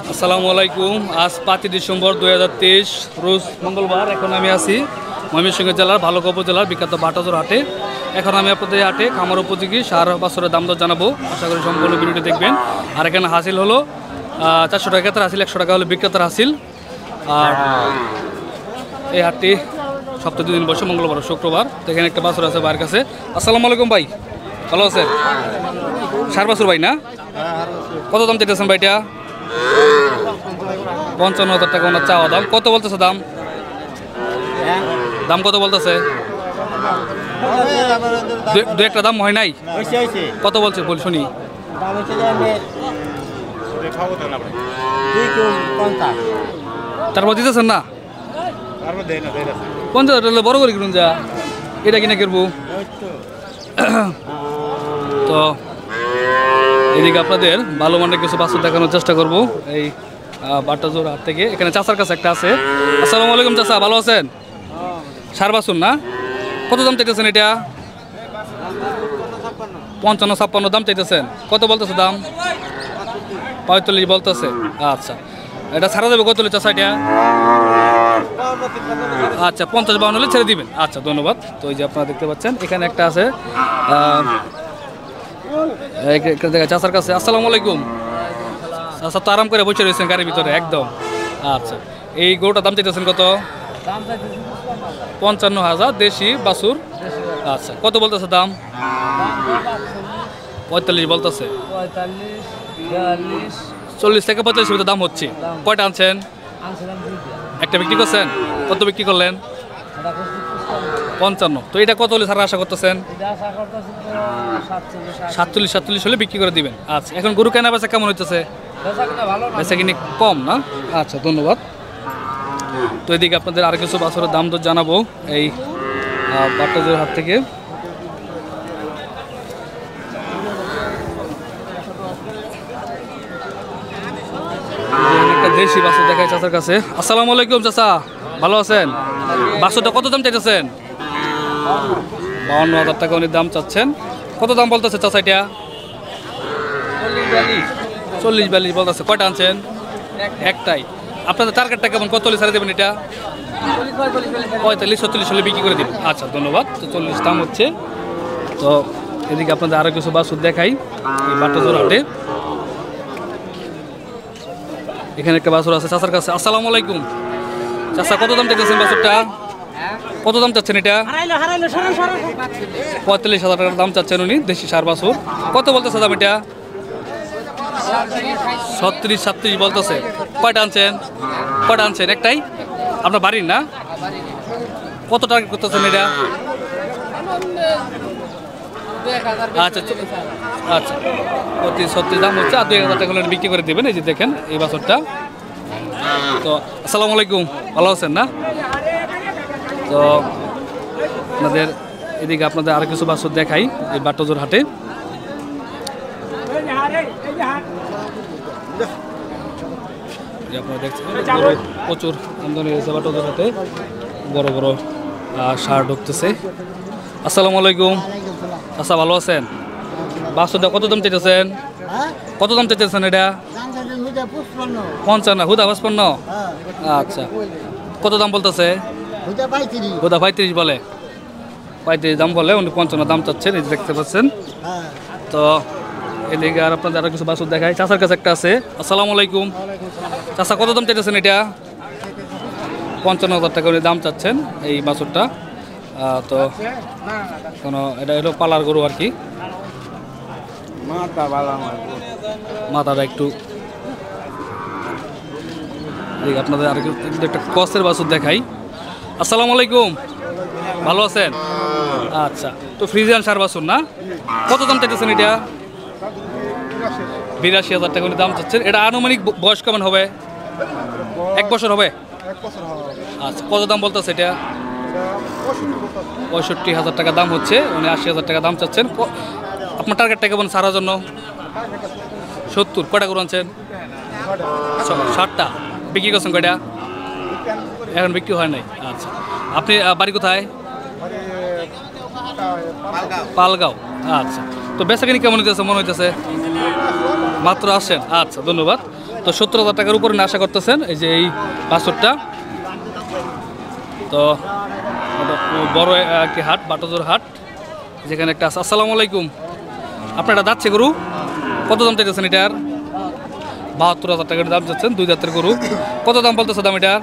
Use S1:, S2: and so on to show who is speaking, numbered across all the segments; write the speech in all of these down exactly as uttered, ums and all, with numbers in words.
S1: আসসালামু আলাইকুম। আজ পাঁচই ডিসেম্বর দুই হাজার তেইশ রোজ মঙ্গলবার। এখন আমি আছি ময়মনসিংহ জেলার ভালুকা উপজেলার বিখ্যাত বাটাজোর হাটে। এখন আমি আপনাদের হাটে খামার উপযোগী সার বাছুরের দাম দর জানাবো। আশা করি সম্পূর্ণ ভিডিওটি দেখবেন। আর এখানে হাসিল হলো চারশো টাকা ক্রেতার হাসিল, একশো টাকা হলো বিক্রেতার হাসিল। আর এই হাটটি সপ্তাহে দুদিন বসে, মঙ্গলবার শুক্রবার। তো এখানে একটা বাছুর আছে ভাইয়ের কাছে। আসসালামু আলাইকুম ভাই, ভালো আছেন? সার বাছুর ভাই না? কত দাম চাইতেছেন ভাইটা? পঞ্চান্ন হাজার টাকা ওনার চাওয়া দাম। কত বলতেছে দাম? দাম কত বলতেছে? দু একটা দাম হয় নাই? কত বলছে বল শুনি। তারপর দিতেছেন না? পঞ্চাশ হাজার টাকা বড় করে কিনুন যা, এটা কিনে করবো। তো এদিকে আপনাদের ভালো মানের কিছু বাছুর দেখানোর চেষ্টা করব এই বাটাজোর হাট থেকে। এখানে চাচার কাছে একটা আছে। আসসালামু আলাইকুম চাচা, ভালো আছেন? সার বাছুর না? কত দাম চাইতেছেন এটা? পঞ্চান্ন ছাপ্পান্ন দাম চাইতেছেন। কত বলতেছে দাম? পঁয়তাল্লিশ বলতেছে। আচ্ছা, এটা ছাড়া যাবে কত হলে চাচা এটা? আচ্ছা, পঞ্চাশ বাউন্ন হলে ছেড়ে দিবেন। আচ্ছা, ধন্যবাদ। তো এই যে আপনারা দেখতে পাচ্ছেন এখানে একটা আছে চাচার কাছে। আসসালামু আলাইকুম চাচা, তো আরাম করে বসে রয়েছেন গাড়ির ভিতরে একদম। আচ্ছা, এই গরুটার দাম চাইতেছেন কত? পঞ্চান্ন হাজার, দেশি বাছুর। আচ্ছা, কত বলতেছে দাম? পঁয়তাল্লিশ বলতেছে। চল্লিশ থেকে পঁয়তাল্লিশ মতো দাম হচ্ছে। কয়টা আনছেন? একটা বিক্রি করছেন। কত বিক্রি করলেন? পঞ্চান্ন। তো এটা কত হলে সারা আশা করতেছেন? সাতচল্লিশ সাতচল্লিশ হলে বিক্রি করে দিবেন। আচ্ছা, এখন গরু কেনা বেচা কেমন হইতেছে? বেচা কিনে কম না? আচ্ছা, ধন্যবাদ। তো এদিকে আপনাদের আর কিছু বাছুরের দাম দর জানাবো এই বাটাজোর হাট থেকে। একটা দেশি বাছুর দেখায় চাচার কাছে। আসসালামু আলাইকুম চাচা, ভালো আছেন? বাছুরটা কত দাম চাইতেছেন? বাউন্ন হাজার টাকা উনি দাম চাচ্ছেন। কত দাম বলতেছে চাচা এটা? চল্লিশ বিয়াল্লিশ বলতেছে। কয়টা আনছেন? একটাই। আপনাদের টার্গেটটা কেমন? কত হলে ছেড়ে দেবেন এটা? পঁয়তাল্লিশ ছত্রিশ হলে বিক্রি করে দিবেন। আচ্ছা, ধন্যবাদ। তো চল্লিশ দাম হচ্ছে। তো এদিকে আপনাদের আরও কিছু বাছুর দেখাই এই বাটাজোর হাটে। এখানে একটা বাছুর আছে চাচার কাছে। আসসালামু আলাইকুম চাচা, কত দাম চাইতেছেন বাছুরটা? কত দাম চাচ্ছেন এটা? পঁয়তাল্লিশ হাজার টাকার দাম চাচ্ছেন উনি, দেশি সার বাছুর। কত বলতেছে দাম এটা? ছত্রিশ সাতত্রিশ বলতেছে। কয়টা আনছেন? কয়টা আনছেন? একটাই? আপনার বাড়ির না? কত টার্গেট করতেছেন এটা? আচ্ছা আচ্ছা, পঁয়ত্রিশ ছত্রিশ দাম হচ্ছে। আর দুই হাজার টাকা বিক্রি করে দেবেন। এই যে দেখেন এই বাছুরটা। তো আসসালামু আলাইকুম, ভালো আছেন না? তো আপনাদের এদিকে আপনাদের আরো কিছু বাছুর দেখাই এই বাটাজোর হাটে। আপনারা দেখছেন প্রচুর আমদানি হয়েছে বাটাজোর হাটে, বড় বড় সার ঢুকতেছে। আসসালামু আলাইকুম আচ্ছা, ভালো আছেন? বাছুরটা কত দাম চাইতেছেন? কত দাম চাইতেছেন এটা? পঞ্চান্ন। হুদা পঁচপান্ন। আচ্ছা, কত দাম বলতেছে? হুদা পঁয়ত্রিশ বলে। পঁয়ত্রিশ দাম বলে, উনি পঞ্চান্ন দাম চাচ্ছেন। এই দেখতে পাচ্ছেন। তো এদিকে আর আপনাদের আরো কিছু বাছুর দেখায়। চাচার কাছে একটা আছে। আসসালামু আলাইকুম চাচা, কত দাম চাইতেছেন এটা? পঞ্চান্ন হাজার টাকা উনি দাম চাচ্ছেন এই বাছুরটা। তো কোনো এটা হলো পালার গরু আর কি। মাথাটা একটু আপনাদের আর একটা কসের বাছুর দেখাই। আসসালামু আলাইকুম, ভালো আছেন? আচ্ছা, তো ফ্রিজিয়ান সার বাছুর না? কত দাম চাইতেছেন এটা? বিরাশি হাজার টাকা দাম চাচ্ছেন। এটা আনুমানিক বয়স কেমন হবে? এক বছর হবে। আচ্ছা, কত দাম বলতেছে এটা? পঁয়ষট্টি হাজার টাকা দাম হচ্ছে। উনি আশি হাজার টাকা দাম চাচ্ছেন। আপনার টার্গেটটা কেমন সারার জন্য? সত্তর। কয়টা গরু আনছেন? ষাটটা। বিক্রি করছেন কয়টা? এখন বিক্রি হয় নাই। আচ্ছা, আপনি বাড়ি কোথায়? পালগাঁও। আচ্ছা, তো বেচাকিনি কেমন হইতেছে মনে হইতেছে? মাত্র আসেন। আচ্ছা, ধন্যবাদ। তো সত্তর হাজার টাকার উপরে না আশা করতেছেন এই যে এই বাছুরটা। তো বড় একটি হাট, বাটাজোর হাট, যেখানে একটা আছে। আসসালামু আলাইকুম, আপনার এটা যাচ্ছে গরু কত দাম চাইতেছেন এটার? বাহাত্তর হাজার টাকার দাম যাচ্ছেন, দুই দাঁতের গরু। কত দাম বলতেছে দাম এটার?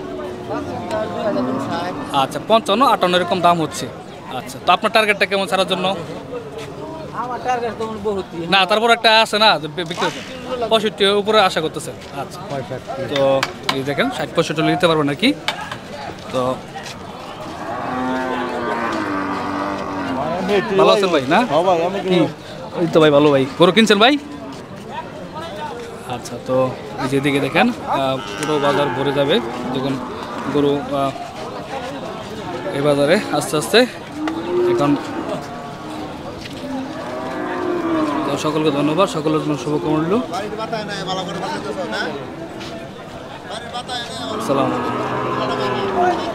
S1: আচ্ছা, পঞ্চান্ন আটান্ন এরকম দাম হচ্ছে। আচ্ছা, তো আপনার টার্গেটটা কেমন ছাড়ার জন্য? না, তারপর একটা আছে না পঁয়ষট্টি উপরে আশা করতেছেন। আচ্ছা, তো এই দেখেন ষাট পঁয়ষট্টি নিতে পারবেন নাকি? তো ভালো আছেন ভাই? না এই তো ভাই ভালো। ভাই গরু কিনছেন ভাই? আচ্ছা, তো এই যেদিকে দেখেন পুরো বাজার ভরে যাবে যখন গরু এই বাজারে আস্তে আস্তে। এখন তো সকলকে ধন্যবাদ, সকলের জন্য শুভকামনা রইল। আসসালামু আলাইকুম।